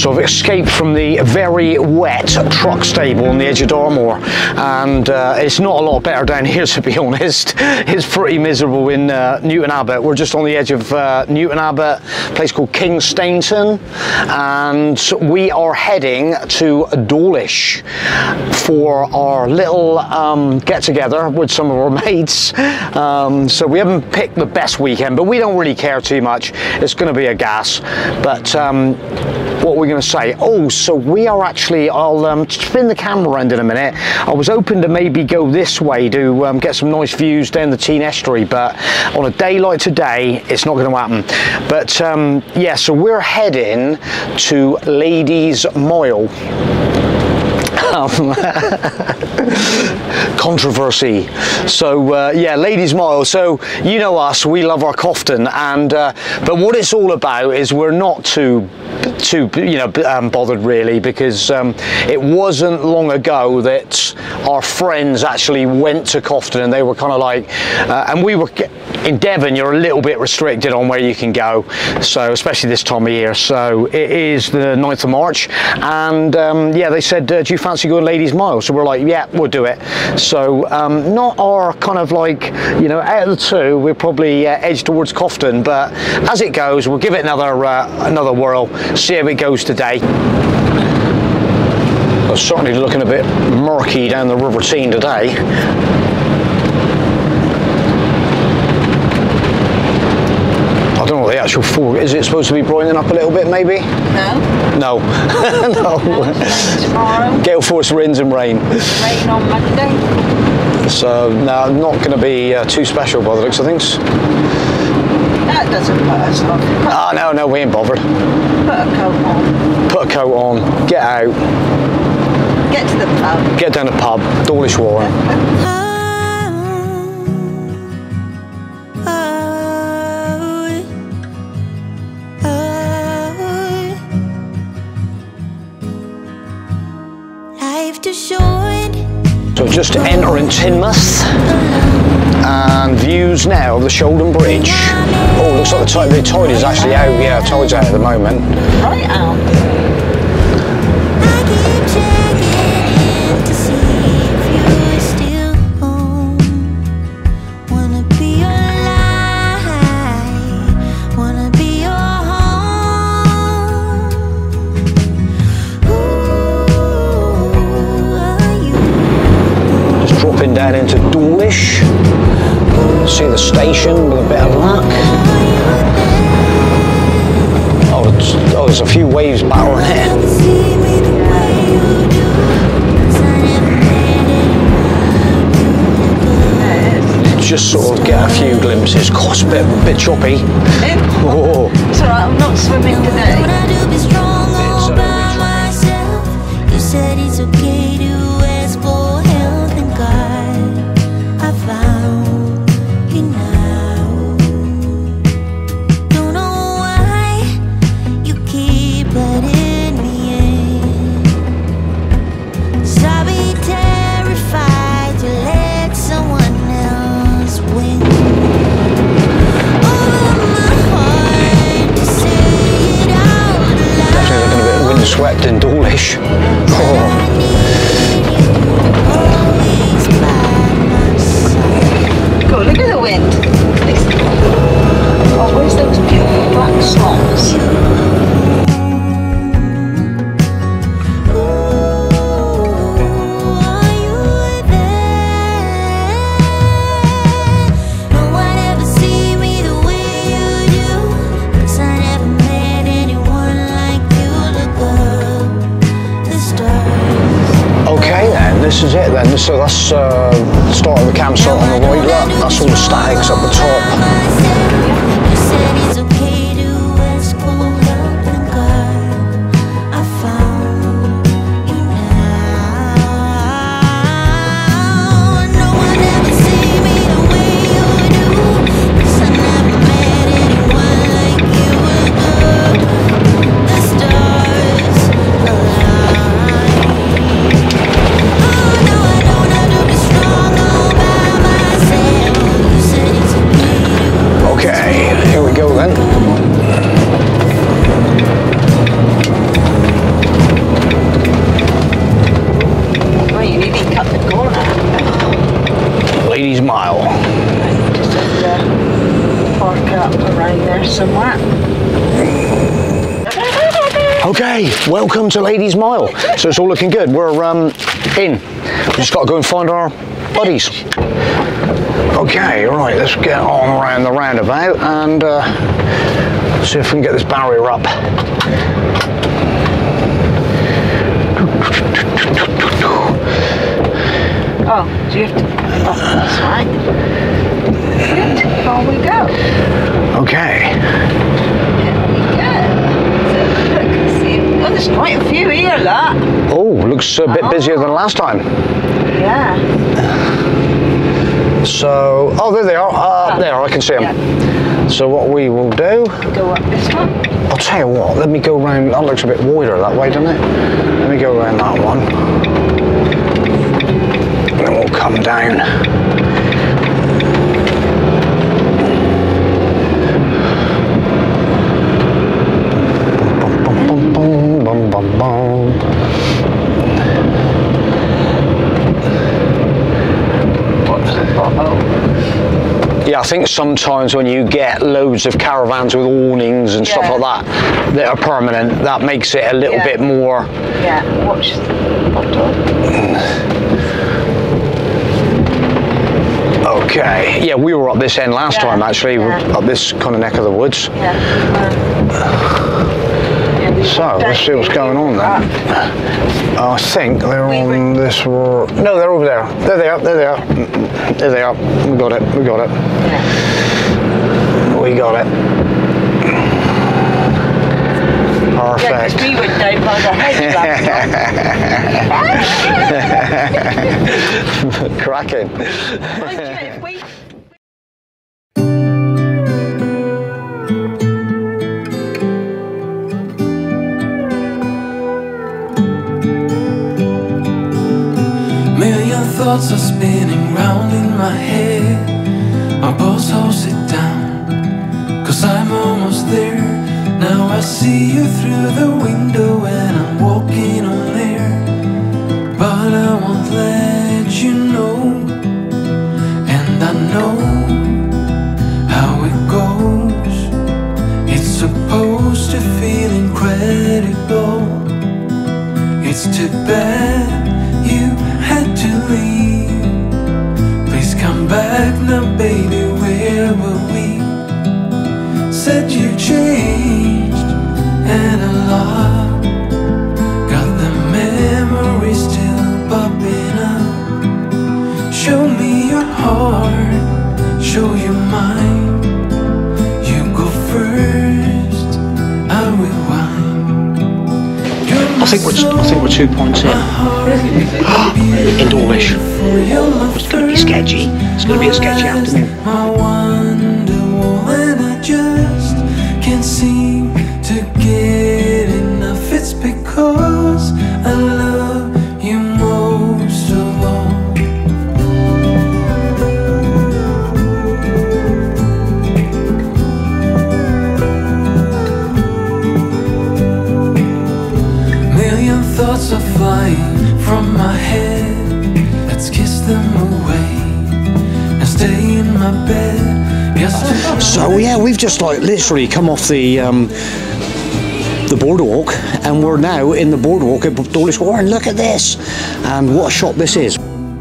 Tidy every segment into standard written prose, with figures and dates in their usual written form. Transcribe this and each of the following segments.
So I've escaped from the very wet truck stable on the edge of Dartmoor, and it's not a lot better down here, to be honest. It's pretty miserable in Newton Abbot. We're just on the edge of Newton Abbot, a place called King Stainton, and we are heading to Dawlish for our little get-together with some of our mates. So we haven't picked the best weekend, but we don't really care too much. It's going to be a gas. But what we're going to say, oh, so we are actually, I'll spin the camera around in a minute. I was hoping to maybe go this way to get some nice views down the Tean Estuary, but on a day like today, it's not going to happen. But yeah, so we're heading to Ladies Mile. Controversy. So yeah, Ladies Mile. So you know us, we love our Cofton, and but what it's all about is we're not too bothered really, because it wasn't long ago that our friends actually went to Cofton, and they were kind of like, and we were in Devon, you're a little bit restricted on where you can go, so especially this time of year. So it is the 9th of March, and yeah, they said, do you fancy going Ladies Mile? So we're like, yeah, we'll do it. So not our kind of like, you know, out of the two, we're probably edged towards Cofton, but as it goes, we'll give it another whirl, see how it goes today. It's certainly looking a bit murky down the River Tean today. I don't know what the actual fog is. It supposed to be brightening up a little bit, maybe? No. No. No. Tomorrow. Gale force winds and rain. Rain on Monday. So no, not going to be too special by the looks of things. That doesn't put us off. Ah, no, no, we ain't bothered. Put a coat on. Put a coat on. Get out. Get to the pub. Get down the pub. Dawlish Warren. So just entering Teignmouth, and views now of the Shoulden Bridge. Oh, looks like the tide is actually out. Yeah, tide's out at the moment. Right out. Down into Dawlish, see the station with a bit of luck. Oh, there's a few waves battering it. Just sort of get a few glimpses. God, it's a bit choppy. Oh. It's alright, I'm not swimming today. You said it's okay to ask for help, and God, I found you now. Don't know why you keep letting me in. 'Cause I'll be terrified to let someone else win. Over my heart to say it out loud. Definitely looking a bit windswept in Dawlish. Oh. Go, look at the wind. Oh, where's those beautiful black swans? This is it then, so that's the start of the campsite on the right, that's all the stags up the top. welcome to Ladies Mile. So it's all looking good. We're in. We just got to go and find our buddies. Okay, right, let's get on around the roundabout and see if we can get this barrier up. Oh, do you have to? Oh, that's right. Good. On we go. Okay. Here we go. So look, see. Oh, there's quite a few here, look. Oh, looks a bit busier than last time. Yeah. So, oh, there they are. There, I can see them. Yeah. So what we will do, Go up this one. I'll tell you what, let me go round, that looks a bit wider that way, doesn't it? Let me go around that one. And then we'll come down. Bum, bum, bum, bum, bum. Yeah, I think sometimes when you get loads of caravans with awnings and stuff like that that are permanent, that makes it a little bit more. Yeah, watch the bottle. Okay, yeah, we were up this end last time actually, up this kind of neck of the woods. So, let's see what's going on then. I think they're on this road. No, they're over there. There they are, there they are. There they are. We got it, we got it. We got it. Perfect. Yeah, because we went down by the hedge last night. Cracking. Thoughts are spinning round in my head. My boss, oh, sit down, 'cause I'm almost there. Now I see you through the window and I'm walking on air. But I won't let you know, and I know how it goes. It's supposed to feel incredible. It's too bad you had to leave. Please come back now, baby, where were we? Said you changed and a lot. Got the memories still popping up. Show me your heart, show you mine. You go first, I will whine. I think we're 2 points in. In Dawlish. It's going to be sketchy. It's going to be a sketchy afternoon. My wonderwall, and I just can't seem to get enough. It's because I love you most of all. Million thoughts are flying from my head. Let's kiss them away and stay in my bed. So yeah, we've just like literally come off the boardwalk, and we're now in the boardwalk at Dawlish Water. And look at this, and what a shop this is.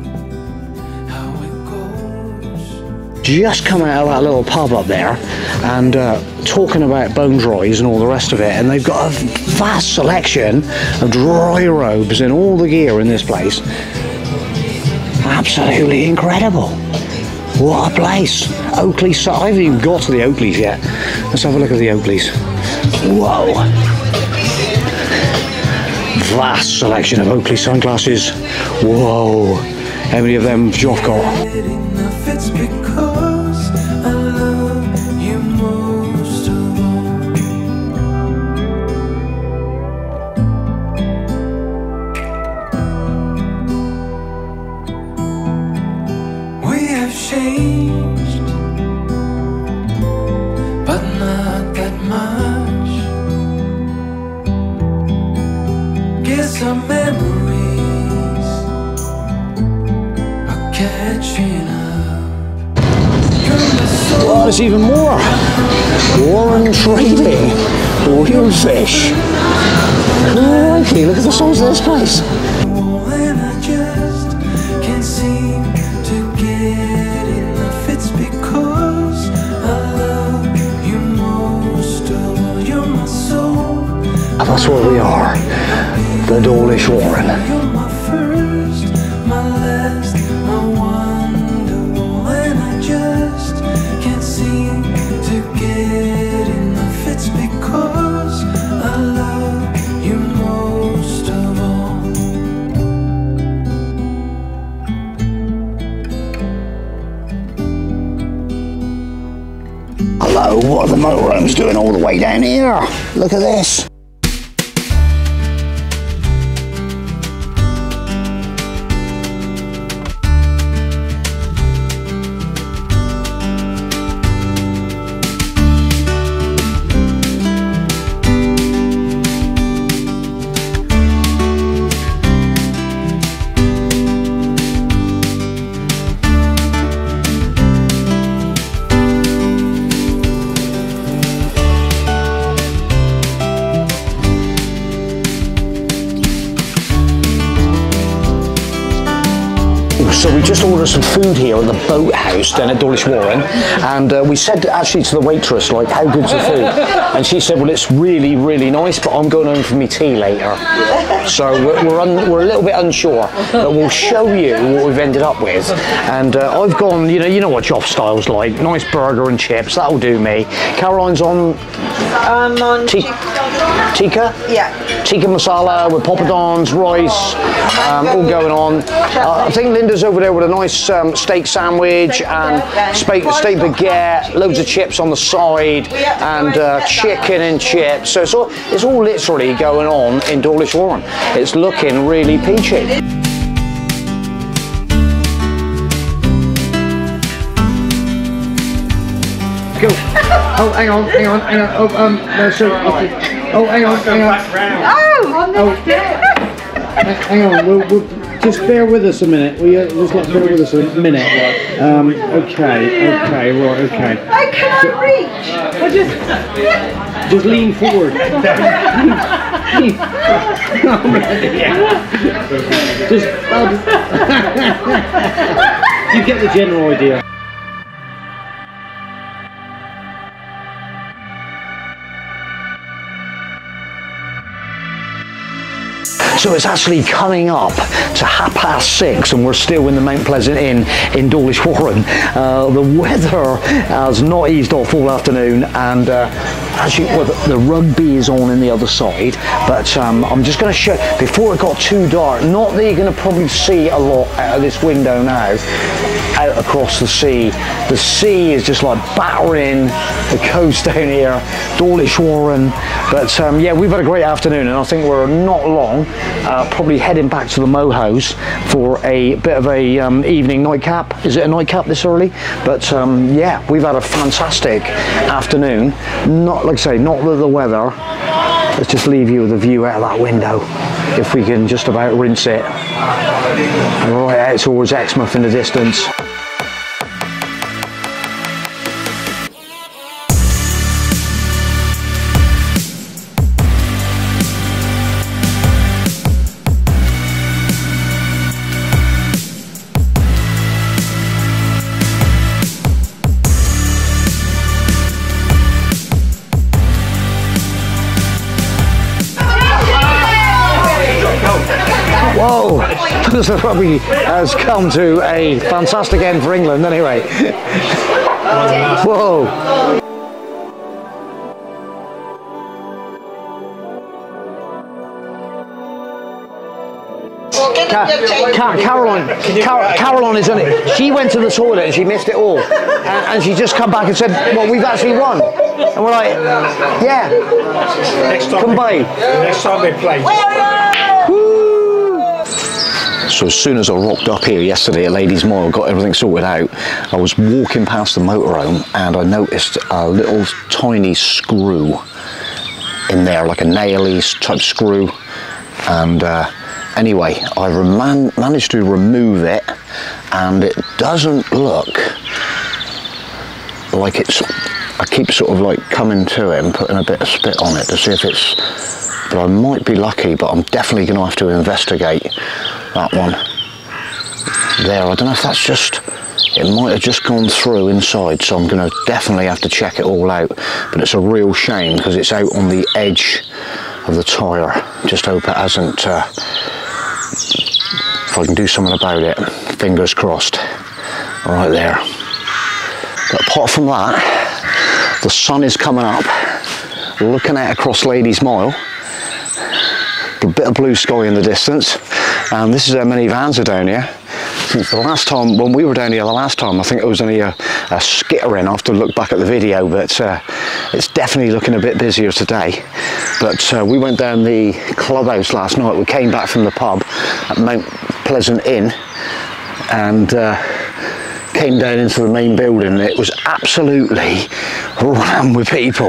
Just come out of that little pub up there, and talking about bone dries and all the rest of it, and they've got a vast selection of dry robes and all the gear in this place. Absolutely incredible. What a place. Oakley, I haven't even got to the Oakleys yet. Let's have a look at the Oakleys. Whoa. Vast selection of Oakley sunglasses. Whoa. How many of them have Joff got? It's because I love you most of all. We have changed, but not that much. Guess our memories are catching up. Oh, there's even more. Warren Trading. Real fish. Crikey, look at the size of this place. And I just can't seem to get enough. It's because I love you most of all. You're my soul. And that's where we are, the Dawlish Warren. You're my first, my last, my wonderful. And I just can't seem to get enough. It's because I love you most of all. Hello, what are the motorhomes doing all the way down here? Look at this. So we just ordered some food here at the boathouse down at Dawlish Warren, and we said actually to the waitress, like, how good's the food? And she said, well, it's really, really nice, but I'm going home for me tea later. So we're a little bit unsure, but we'll show you what we've ended up with. And I've gone, you know what Joff style's like, nice burger and chips, that'll do me. Caroline's on On tikka? yeah. Tikka masala with poppadoms, rice, all going on. I think Linda's over there with a nice steak sandwich and steak baguette, loads of chips on the side, and chicken and chips. So it's all literally going on in Dawlish Warren. It's looking really peachy. Go. Oh, hang on. Oh, no, sorry. Okay. Oh, hang on. Oh! Hang on, we'll just bear with us a minute. Just bear with us a minute. Okay, right. I cannot reach! Just lean forward. You get the general idea. So it's actually coming up to 6:30 and we're still in the Mount Pleasant Inn in Dawlish Warren. The weather has not eased off all afternoon, and actually well, the rugby is on the other side, but I'm just going to show, before it got too dark, not that you're going to probably see a lot out of this window now, out across the sea. The sea is just like battering the coast down here, Dawlish Warren. But yeah, we've had a great afternoon, and I think we're not long, probably heading back to the Moho's for a bit of a evening nightcap. Is it a nightcap this early? But yeah, we've had a fantastic afternoon. Not, like I say, not with the weather. Let's just leave you with a view out of that window, if we can just about rinse it. Right out towards Exmouth in the distance. Whoa, the rugby has come to a fantastic end for England anyway. Whoa. Caroline is on it. She went to the toilet and she missed it all. And she just come back and said, well, we've actually won. And we're like, yeah. Next time come by. Next time they play. So as soon as I rocked up here yesterday at Ladies Mile, got everything sorted out, I was walking past the motorhome and I noticed a little tiny screw in there, like a nail-y type screw. And anyway, I managed to remove it, and it doesn't look like it's... I keep sort of like coming to it and putting a bit of spit on it to see if it's but I might be lucky, but I'm definitely going to have to investigate that one there. I don't know if that's just, it might have just gone through inside, so I'm going to definitely have to check it all out. But it's a real shame because it's out on the edge of the tyre. Just hope it hasn't, if I can do something about it, fingers crossed, right there. But apart from that, the sun is coming up, looking out across Ladies Mile, a bit of blue sky in the distance, and this is how many vans are down here. Since the last time, when we were down here the last time, I think it was only a skittering. I have to look back at the video, but it's definitely looking a bit busier today. But we went down the clubhouse last night. We came back from the pub at Mount Pleasant Inn and came down into the main building. It was absolutely rammed with people.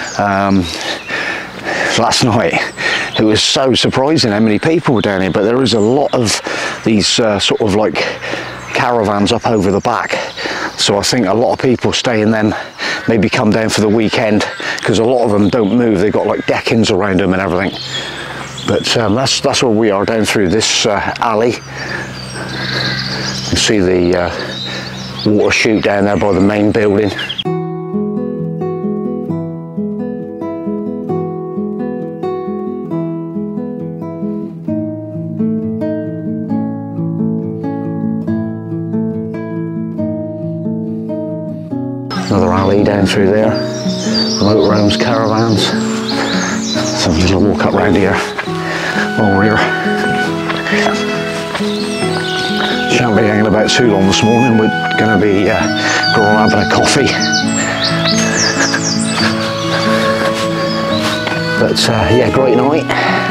Last night it was so surprising how many people were down here, but there is a lot of these sort of like caravans up over the back, so I think a lot of people stay in them, maybe come down for the weekend, because a lot of them don't move. They've got like deckings around them and everything. But that's where we are, down through this alley. You can see the water chute down there by the main building. Another alley down through there, motorhomes, caravans. So I'm just going to walk up round here while we're here. Shan't be hanging about too long this morning. We're going to be having a coffee. But yeah, great night.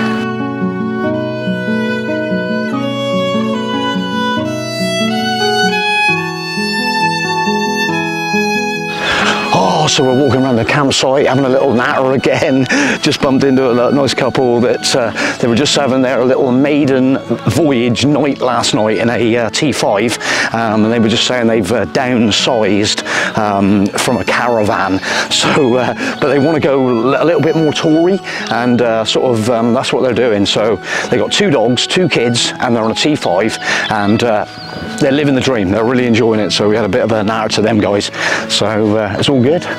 So we're walking around the campsite, having a little natter again. Just bumped into a nice couple that they were just having their little maiden voyage night last night in a T5, and they were just saying they've downsized from a caravan. So, but they want to go a little bit more toury, and sort of that's what they're doing. So they got 2 dogs, 2 kids, and they're on a T5, and they're living the dream. They're really enjoying it. So we had a bit of a natter to them guys. So it's all good.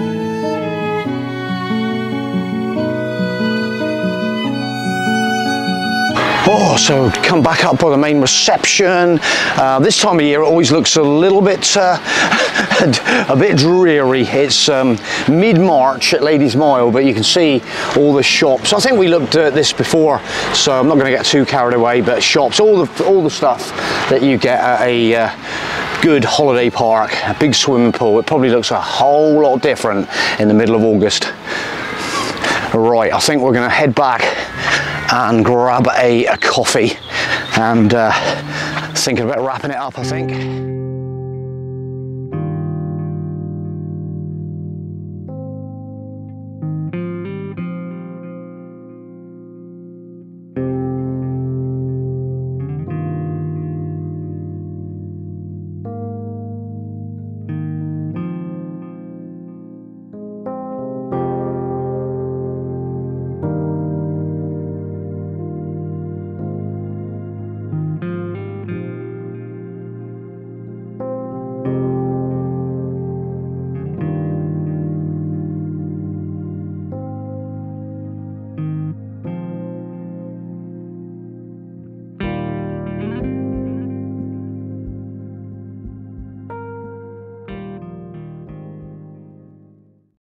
Oh, so come back up by the main reception. This time of year it always looks a little bit a bit dreary. It's mid-March at Ladies Mile, but you can see all the shops. I think we looked at this before, so I'm not going to get too carried away, but shops, all the stuff that you get at a good holiday park, a big swimming pool. It probably looks a whole lot different in the middle of August. Right, I think we're going to head back and grab a coffee and thinking about wrapping it up, I think.